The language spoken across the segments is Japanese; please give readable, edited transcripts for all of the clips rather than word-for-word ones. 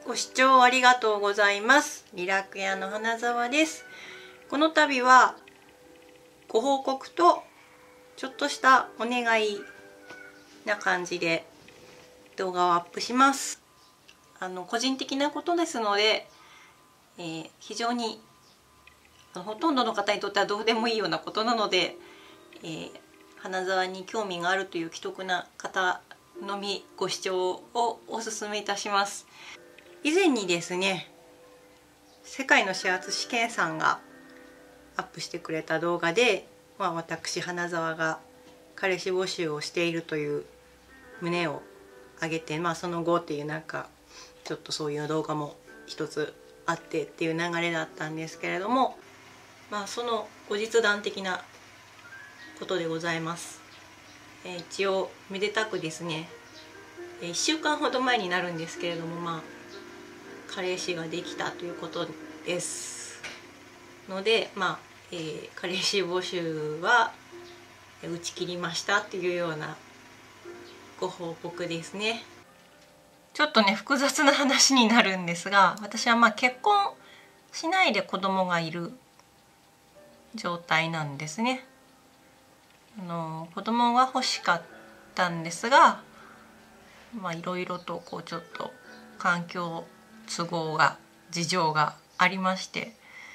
ご視聴ありがとうございます。リラク屋の花沢です。この度はご報告とちょっとしたお願いな感じで動画をアップします。個人的なことですので、非常にほとんどの方にとってはどうでもいいようなことなので、花沢に興味があるという既得な方のみご視聴をお勧めいたします。以前にですね、世界の始発試験さんがアップしてくれた動画で、私花沢が彼氏募集をしているという旨を挙げて、その後っていうちょっとそういう動画も一つあってっていう流れだったんですけれども、その後日談的なことでございます。一応めでたくですね、1週間ほど前になるんですけれども、彼氏ができたということですので、彼氏募集は打ち切りましたっていうようなご報告ですね。ちょっとね複雑な話になるんですが、私は結婚しないで子供がいる状態なんですね。子供が欲しかったんですが、いろいろとちょっと環境都合が事情がありまして、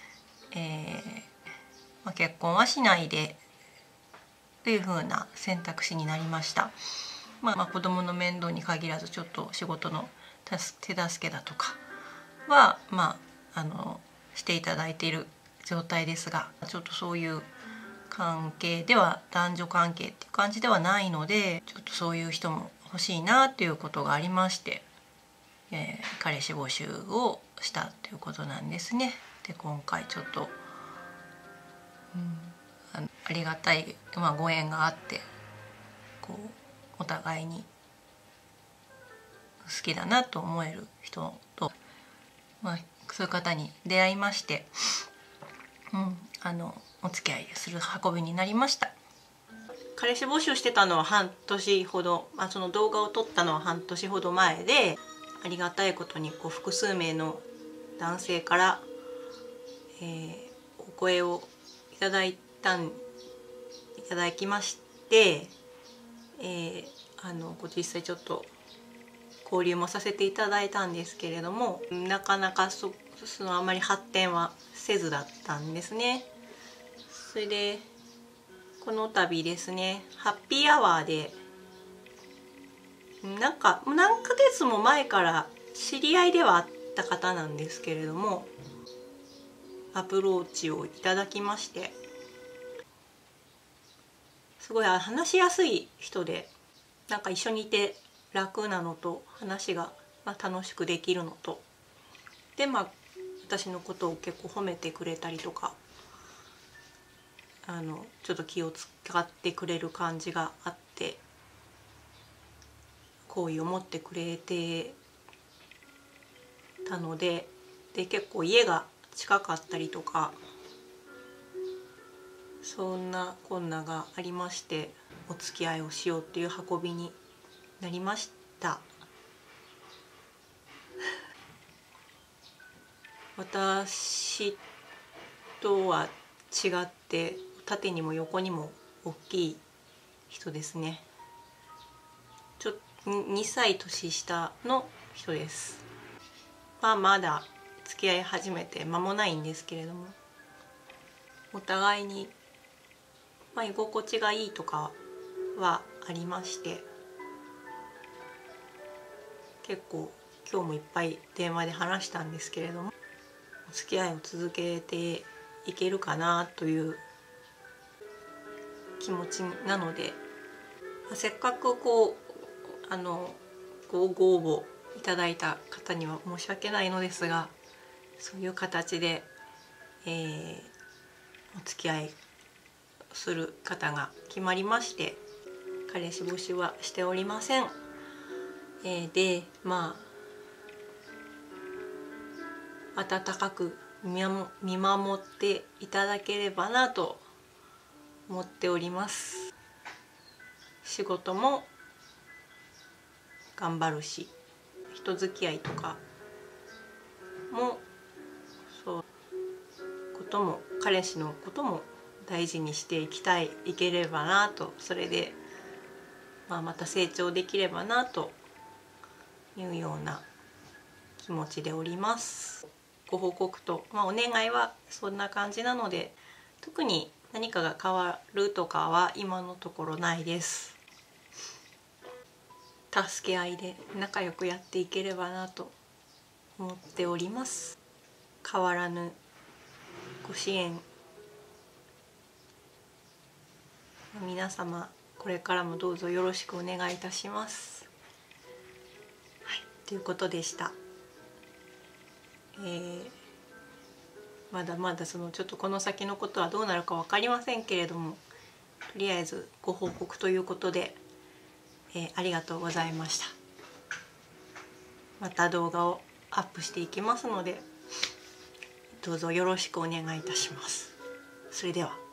結婚はしないでというふうな選択肢になりました。子供の面倒に限らずちょっと仕事の手助けだとかはしていただいている状態ですが、ちょっとそういう関係では男女関係っていう感じではないので、ちょっとそういう人も欲しいなっていうことがありまして、彼氏募集をしたということなんですね。で今回ちょっと、ありがたい、ご縁があってお互いに好きだなと思える人と、そういう方に出会いまして、お付き合いする運びになりました。彼氏募集してたのは半年ほど、その動画を撮ったのは半年ほど前で、ありがたいことに複数名の男性から、お声をいただきまして、実際ちょっと交流もさせていただいたんですけれども、なかなかあまり発展はせずだったんですね。それでこの度ですね、ハッピーアワーで何ヶ月も前から知り合いではあった方なんですけれども、アプローチをいただきまして、すごい話しやすい人で、一緒にいて楽なのと、話が楽しくできるのとで、私のことを結構褒めてくれたりとか、ちょっと気を使ってくれる感じがあって、好意を持ってくれてたので、結構家が近かったりとか、そんなこんながありまして、お付き合いをしようっていう運びになりました。私とは違って縦にも横にも大きい人ですね。2歳年下の人です。まだ付き合い始めて間もないんですけれども、お互いに居心地がいいとかはありまして、結構今日もいっぱい電話で話したんですけれども、お付き合いを続けていけるかなという気持ちなので、せっかくご応募いただいた方には申し訳ないのですが、そういう形で、お付き合いする方が決まりまして、彼氏募集はしておりません。で温かく見守っていただければなと思っております。仕事も頑張るし、人付き合いとかもそうことも彼氏のことも大事にしていければなと、それで、また成長できればなというような気持ちでおります。ご報告と、お願いはそんな感じなので、特に何かが変わるとかは今のところないです。助け合いで仲良くやっていければなと思っております。変わらぬご支援、皆様これからもどうぞよろしくお願いいたします。はい、ということでした。まだまだちょっとこの先のことはどうなるか分かりませんけれども、とりあえずご報告ということで、ありがとうございました。また動画をアップしていきますので、どうぞよろしくお願いいたします。それでは。